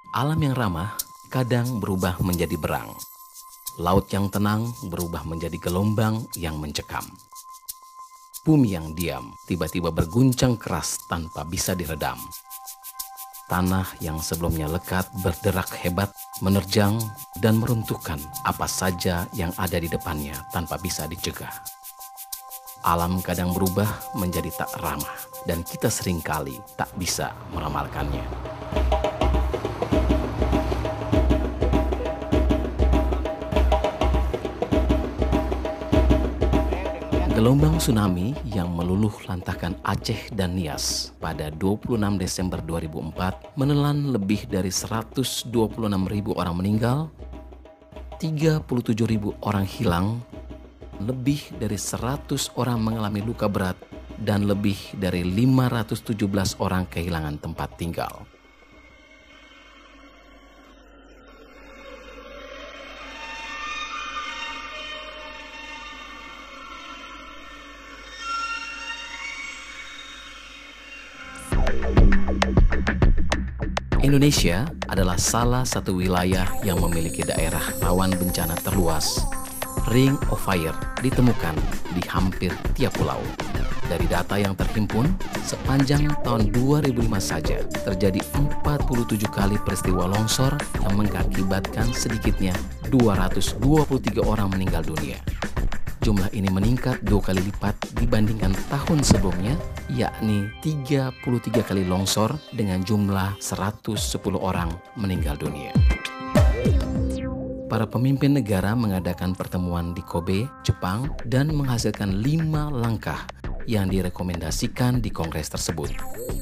Alam yang ramah kadang berubah menjadi berang. Laut yang tenang berubah menjadi gelombang yang mencekam. Bumi yang diam tiba-tiba berguncang keras tanpa bisa diredam. Tanah yang sebelumnya lekat berderak hebat, menerjang dan meruntuhkan apa saja yang ada di depannya tanpa bisa dicegah. Alam kadang berubah menjadi tak ramah dan kita seringkali tak bisa meramalkannya. Gelombang tsunami yang meluluh lantahkan Aceh dan Nias pada 26 Desember 2004 menelan lebih dari 126.000 orang meninggal, 37.000 orang hilang, lebih dari 100 orang mengalami luka berat, dan lebih dari 517 orang kehilangan tempat tinggal. Indonesia adalah salah satu wilayah yang memiliki daerah rawan bencana terluas. Ring of Fire ditemukan di hampir tiap pulau. Dari data yang terhimpun, sepanjang tahun 2005 saja terjadi 47 kali peristiwa longsor yang mengakibatkan sedikitnya 223 orang meninggal dunia. Jumlah ini meningkat 2 kali lipat dibandingkan tahun sebelumnya, yakni 33 kali longsor dengan jumlah 110 orang meninggal dunia. Para pemimpin negara mengadakan pertemuan di Kobe, Jepang, dan menghasilkan 5 langkah yang direkomendasikan di kongres tersebut.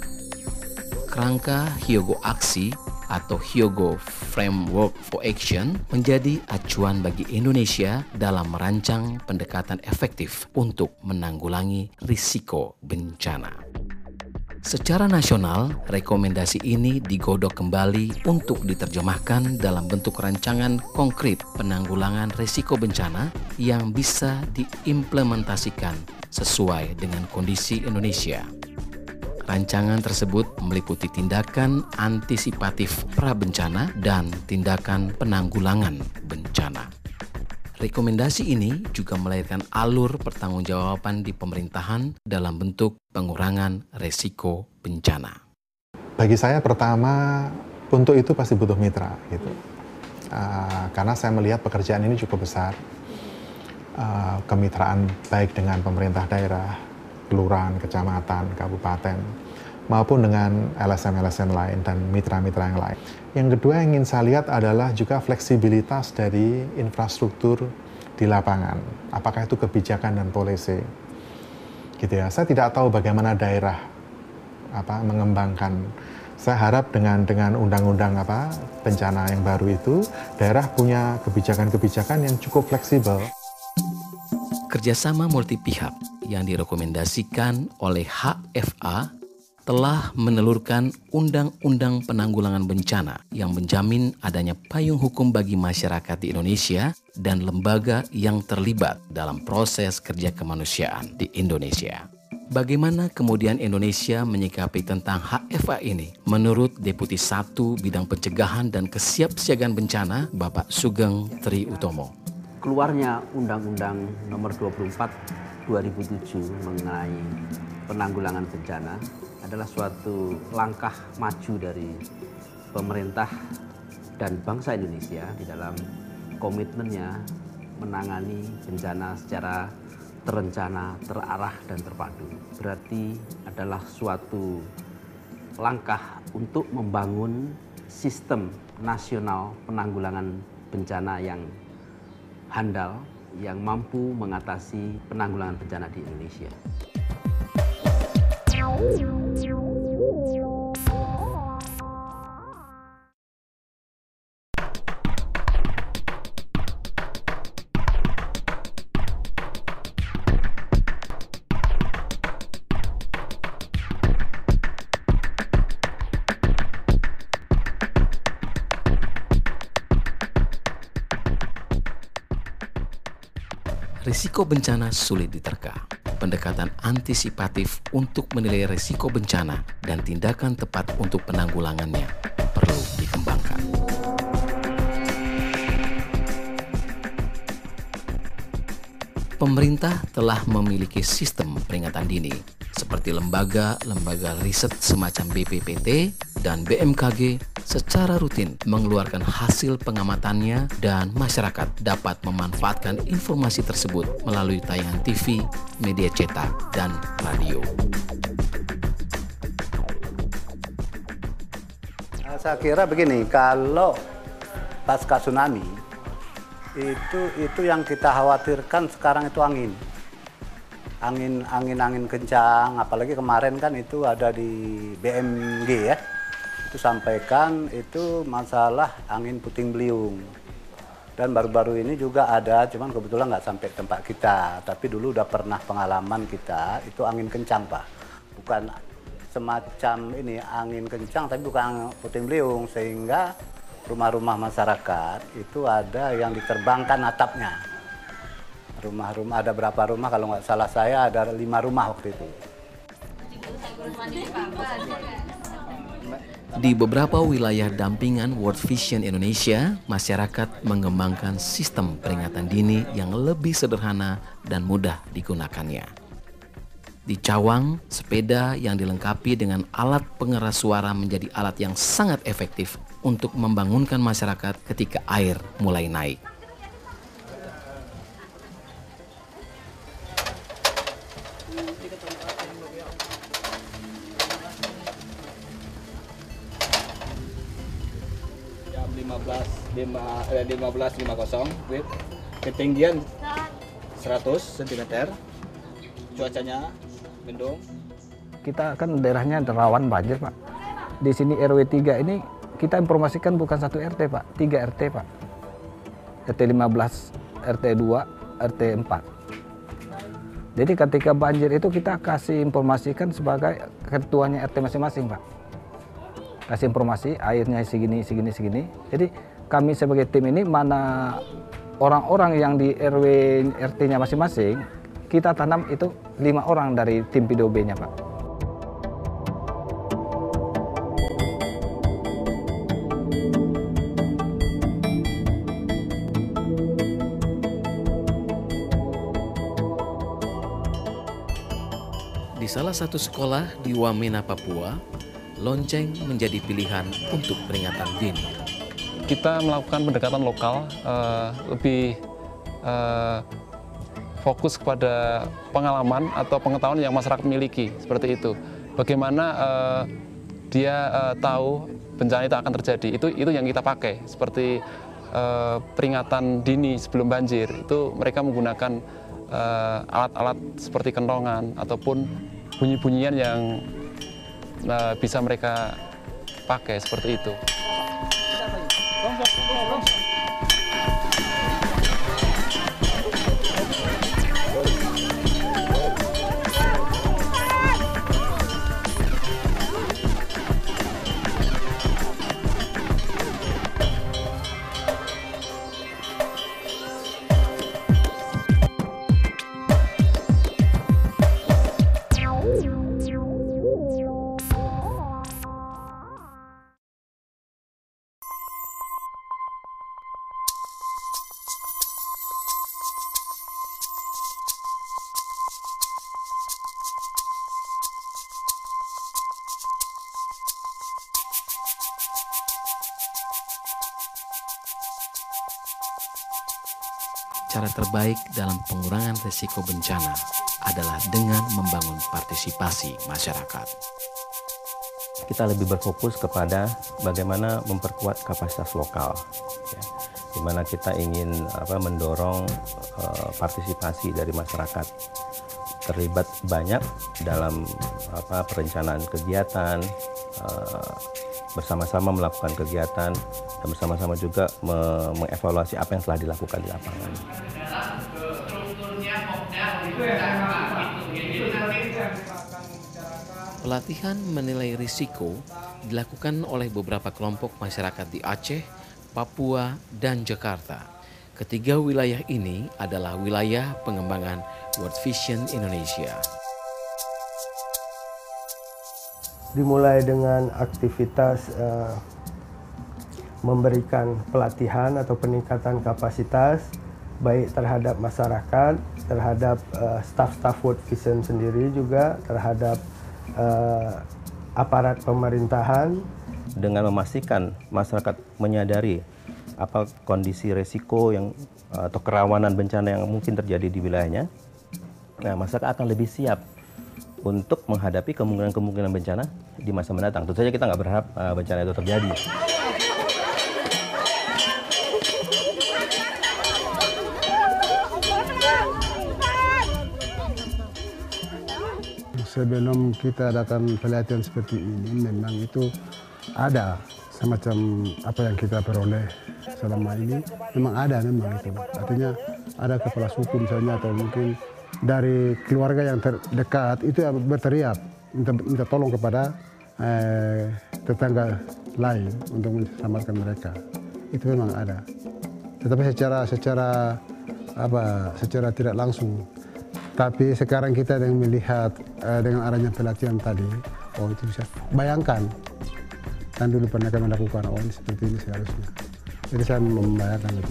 Kerangka Hyogo Aksi atau Hyogo Framework for Action menjadi acuan bagi Indonesia dalam merancang pendekatan efektif untuk menanggulangi risiko bencana. Secara nasional, rekomendasi ini digodok kembali untuk diterjemahkan dalam bentuk rancangan konkret penanggulangan risiko bencana yang bisa diimplementasikan sesuai dengan kondisi Indonesia. Rancangan tersebut meliputi tindakan antisipatif pra-bencana dan tindakan penanggulangan bencana. Rekomendasi ini juga melahirkan alur pertanggungjawaban di pemerintahan dalam bentuk pengurangan resiko bencana. Bagi saya pertama, untuk itu pasti butuh mitra, gitu. Karena saya melihat pekerjaan ini cukup besar. Kemitraan baik dengan pemerintah daerah, kelurahan, kecamatan, kabupaten, maupun dengan LSM-LSM lain dan mitra-mitra yang lain. Yang kedua yang ingin saya lihat adalah juga fleksibilitas dari infrastruktur di lapangan. Apakah itu kebijakan dan polisi. Gitu ya. Saya tidak tahu bagaimana daerah mengembangkan. Saya harap dengan undang-undang bencana yang baru itu, daerah punya kebijakan-kebijakan yang cukup fleksibel. Kerjasama multi pihak yang direkomendasikan oleh HFA telah menelurkan Undang-Undang Penanggulangan Bencana yang menjamin adanya payung hukum bagi masyarakat di Indonesia dan lembaga yang terlibat dalam proses kerja kemanusiaan di Indonesia. Bagaimana kemudian Indonesia menyikapi tentang HFA ini? Menurut Deputi 1 Bidang Pencegahan dan Kesiapsiagaan Bencana, Bapak Sugeng Tri Utomo. Keluarnya Undang-Undang Nomor 24 2007 mengenai penanggulangan bencana adalah suatu langkah maju dari pemerintah dan bangsa Indonesia di dalam komitmennya menangani bencana secara terencana, terarah, dan terpadu. Berarti adalah suatu langkah untuk membangun sistem nasional penanggulangan bencana yang handal, yang mampu mengatasi penanggulangan bencana di Indonesia. Risiko bencana sulit diterka. pendekatan antisipatif untuk menilai risiko bencana dan tindakan tepat untuk penanggulangannya perlu dikembangkan. Pemerintah telah memiliki sistem peringatan dini seperti lembaga riset semacam BPPT dan BMKG secara rutin mengeluarkan hasil pengamatannya dan masyarakat dapat memanfaatkan informasi tersebut melalui tayangan TV, media cetak, dan radio. Saya kira begini, kalau pasca tsunami itu yang kita khawatirkan sekarang itu angin kencang, apalagi kemarin kan itu ada di BMG ya, itu sampaikan itu masalah angin puting beliung. Dan baru-baru ini juga ada, cuman kebetulan nggak sampai tempat kita, tapi dulu udah pernah pengalaman kita itu angin kencang Pak, bukan semacam ini angin kencang tapi bukan puting beliung, sehingga rumah-rumah masyarakat itu ada yang diterbangkan atapnya. Rumah-rumah ada berapa rumah, kalau nggak salah saya ada 5 rumah waktu itu. Di beberapa wilayah dampingan World Vision Indonesia, masyarakat mengembangkan sistem peringatan dini yang lebih sederhana dan mudah digunakannya. Di Cawang, sepeda yang dilengkapi dengan alat pengeras suara menjadi alat yang sangat efektif untuk membangunkan masyarakat ketika air mulai naik. Jam 15.50 with ketinggian 100 cm, cuacanya mendung. Kita kan daerahnya rawan banjir Pak. Di sini RW 3 ini kita informasikan bukan 1 RT Pak, 3 RT Pak. RT 15, RT 2, RT 4. Jadi ketika banjir itu kita kasih informasikan sebagai ketuanya RT masing-masing Pak. Kasih informasi airnya segini. Jadi kami sebagai tim ini mana orang-orang yang di RW RT-nya masing-masing, kita tanam itu 5 orang dari tim P2B-nya Pak. Di salah satu sekolah di Wamena, Papua, lonceng menjadi pilihan untuk peringatan dini. Kita melakukan pendekatan lokal, lebih fokus kepada pengalaman atau pengetahuan yang masyarakat miliki, seperti itu. Bagaimana dia tahu bencana itu akan terjadi, itu yang kita pakai. Seperti peringatan dini sebelum banjir, itu mereka menggunakan alat-alat seperti kentongan ataupun bunyi-bunyian yang bisa mereka pakai, seperti itu. Cara terbaik dalam pengurangan risiko bencana adalah dengan membangun partisipasi masyarakat. Kita lebih berfokus kepada bagaimana memperkuat kapasitas lokal, ya, di mana kita ingin mendorong partisipasi dari masyarakat, terlibat banyak dalam perencanaan kegiatan, bersama-sama melakukan kegiatan, dan bersama-sama juga mengevaluasi apa yang telah dilakukan di lapangan. Pelatihan menilai risiko dilakukan oleh beberapa kelompok masyarakat di Aceh, Papua, dan Jakarta. Ketiga wilayah ini adalah wilayah pengembangan World Vision Indonesia. Dimulai dengan aktivitas memberikan pelatihan atau peningkatan kapasitas baik terhadap masyarakat, terhadap staf-staf World Vision sendiri juga, terhadap aparat pemerintahan. Dengan memastikan masyarakat menyadari apa kondisi resiko yang atau kerawanan bencana yang mungkin terjadi di wilayahnya, nah masyarakat akan lebih siap untuk menghadapi kemungkinan bencana di masa mendatang. Tentu saja kita nggak berharap bencana itu terjadi. Sebelum kita adakan pelatihan seperti ini, memang itu ada semacam apa yang kita peroleh selama ini, memang ada memang itu. Artinya ada kepala suku misalnya atau mungkin dari keluarga yang terdekat itu yang berteriak minta tolong kepada tetangga lain untuk menyelamatkan mereka. Itu memang ada. Tetapi secara tidak langsung. Tapi sekarang kita yang melihat dengan adanya pelatihan tadi, oh itu bisa bayangkan. Kan dulu pernah kami lakukan, oh ini seperti ini seharusnya. Jadi saya membayangkan itu.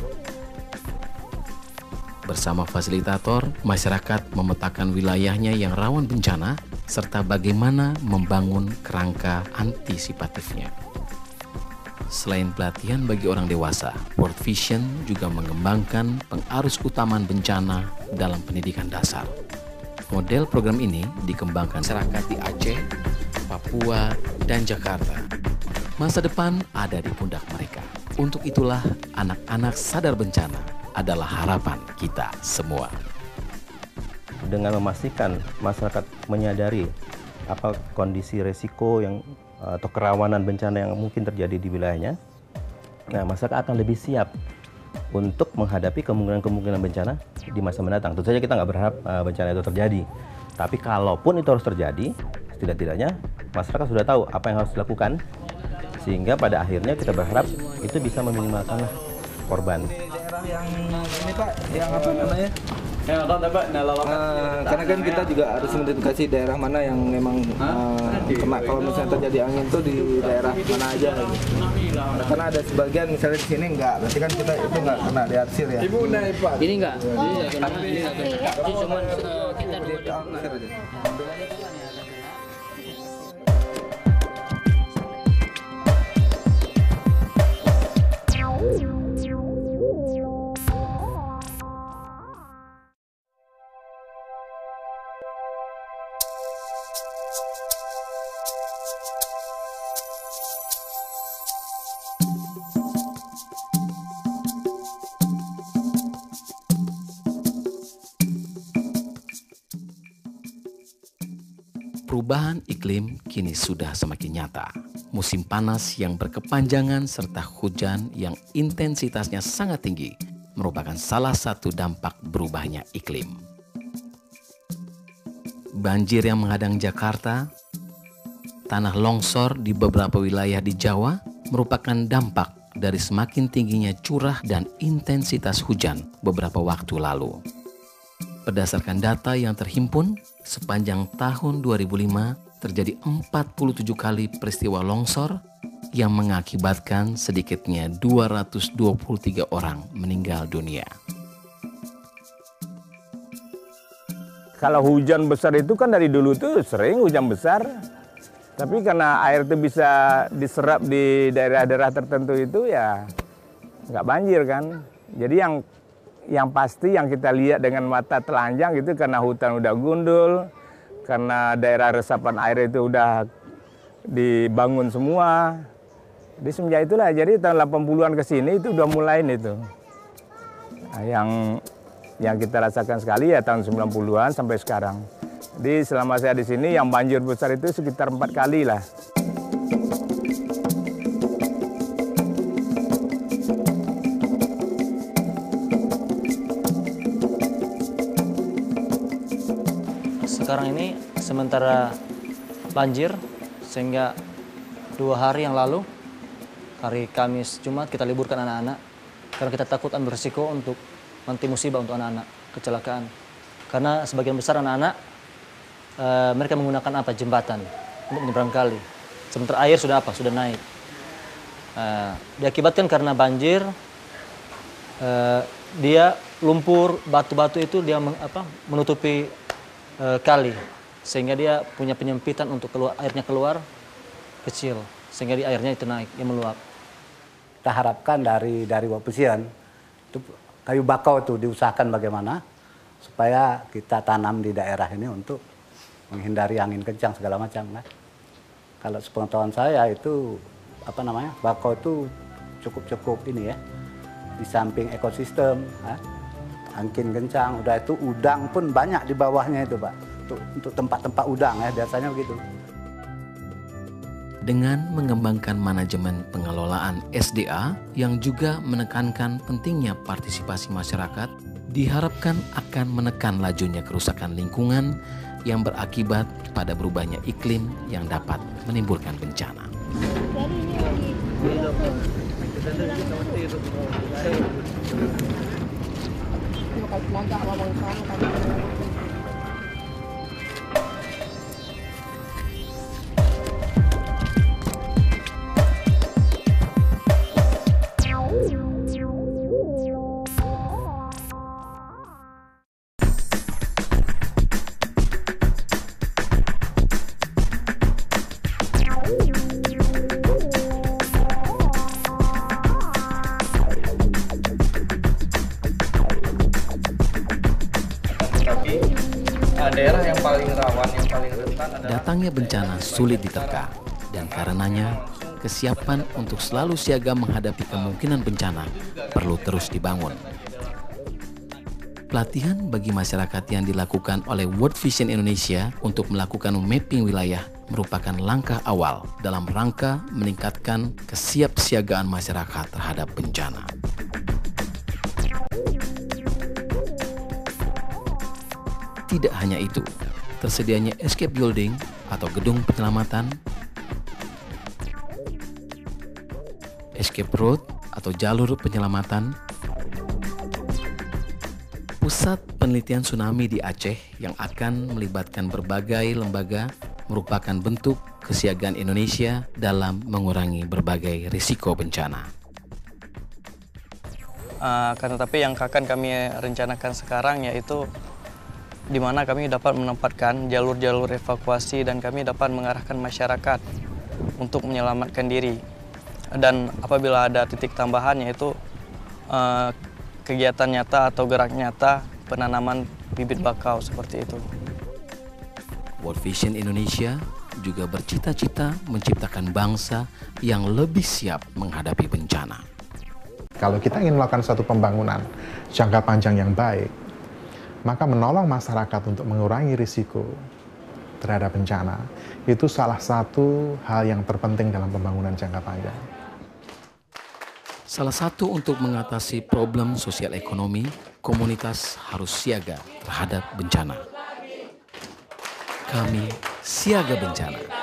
Bersama fasilitator, masyarakat memetakan wilayahnya yang rawan bencana serta bagaimana membangun kerangka antisipatifnya. Selain pelatihan bagi orang dewasa, World Vision juga mengembangkan pengarus utamaan bencana dalam pendidikan dasar. Model program ini dikembangkan masyarakat di Aceh, Papua, dan Jakarta. Masa depan ada di pundak mereka. Untuk itulah anak-anak sadar bencana adalah harapan kita semua. Dengan memastikan masyarakat menyadari apa kondisi resiko yang atau kerawanan bencana yang mungkin terjadi di wilayahnya, nah masyarakat akan lebih siap untuk menghadapi kemungkinan bencana di masa mendatang. Tentu saja kita nggak berharap bencana itu terjadi. Tapi kalaupun itu harus terjadi, setidak-tidaknya masyarakat sudah tahu apa yang harus dilakukan, sehingga pada akhirnya kita berharap itu bisa meminimalkan korban. Daerah yang ini Pak, yang apa namanya? Karena kan kita juga harus mengidentifikasi daerah mana yang memang kena kalau misalnya terjadi angin tuh di daerah mana aja. Karena ada sebagian misalnya di sini enggak, berarti kan kita itu enggak kena di hasil ya. Ibu naik Pak. Ini enggak. Ini cuma kita Perubahan iklim kini sudah semakin nyata. Musim panas yang berkepanjangan serta hujan yang intensitasnya sangat tinggi merupakan salah satu dampak berubahnya iklim. Banjir yang menghadang Jakarta, tanah longsor di beberapa wilayah di Jawa merupakan dampak dari semakin tingginya curah dan intensitas hujan beberapa waktu lalu. Berdasarkan data yang terhimpun, sepanjang tahun 2005 terjadi 47 kali peristiwa longsor yang mengakibatkan sedikitnya 223 orang meninggal dunia. Kalau hujan besar itu kan dari dulu tuh sering hujan besar. Tapi karena air itu bisa diserap di daerah-daerah tertentu itu ya nggak banjir kan. Jadi yang pasti yang kita lihat dengan mata telanjang itu karena hutan udah gundul, karena daerah resapan air itu udah dibangun semua. Jadi semenjak itulah, jadi tahun 80-an ke sini itu udah mulai itu. Nah, yang kita rasakan sekali ya tahun 90-an sampai sekarang. Jadi selama saya di sini yang banjir besar itu sekitar 4 kali lah. Sekarang ini sementara banjir, sehingga 2 hari yang lalu, hari Kamis Jumat kita liburkan anak-anak. Karena kita takut ambil risiko untuk nanti musibah untuk anak-anak, kecelakaan. Karena sebagian besar anak-anak mereka menggunakan jembatan untuk menyeberang kali. Sementara air sudah sudah naik. Diakibatkan karena banjir, dia lumpur, batu-batu itu dia menutupi kali, sehingga dia punya penyempitan untuk airnya keluar kecil, sehingga airnya itu naik, dia meluap. Kita harapkan dari World Vision itu kayu bakau itu diusahakan bagaimana supaya kita tanam di daerah ini untuk menghindari angin kencang segala macam kan. Kalau sepengetahuan saya itu bakau itu cukup ini ya, di samping ekosistem. Angin kencang, udah itu udang pun banyak di bawahnya itu Pak, untuk tempat-tempat udang ya, biasanya begitu. Dengan mengembangkan manajemen pengelolaan SDA yang juga menekankan pentingnya partisipasi masyarakat, diharapkan akan menekan lajunya kerusakan lingkungan yang berakibat pada berubahnya iklim yang dapat menimbulkan bencana. Daerah yang paling rawan, yang paling rentan adalah Datangnya bencana sulit diterka, dan karenanya kesiapan untuk selalu siaga menghadapi kemungkinan bencana perlu terus dibangun. Pelatihan bagi masyarakat yang dilakukan oleh World Vision Indonesia untuk melakukan mapping wilayah merupakan langkah awal dalam rangka meningkatkan kesiapsiagaan masyarakat terhadap bencana. Tidak hanya itu, tersedianya escape building atau gedung penyelamatan, escape road atau jalur penyelamatan, pusat penelitian tsunami di Aceh yang akan melibatkan berbagai lembaga merupakan bentuk kesiagaan Indonesia dalam mengurangi berbagai risiko bencana. Tetapi yang akan kami rencanakan sekarang yaitu di mana kami dapat menempatkan jalur-jalur evakuasi dan kami dapat mengarahkan masyarakat untuk menyelamatkan diri. Dan apabila ada titik tambahan yaitu kegiatan nyata atau gerak nyata penanaman bibit bakau seperti itu. World Vision Indonesia juga bercita-cita menciptakan bangsa yang lebih siap menghadapi bencana. Kalau kita ingin melakukan satu pembangunan jangka panjang yang baik, maka menolong masyarakat untuk mengurangi risiko terhadap bencana itu salah satu hal yang terpenting dalam pembangunan jangka panjang. Salah satu untuk mengatasi problem sosial ekonomi, komunitas harus siaga terhadap bencana. Kami siaga bencana.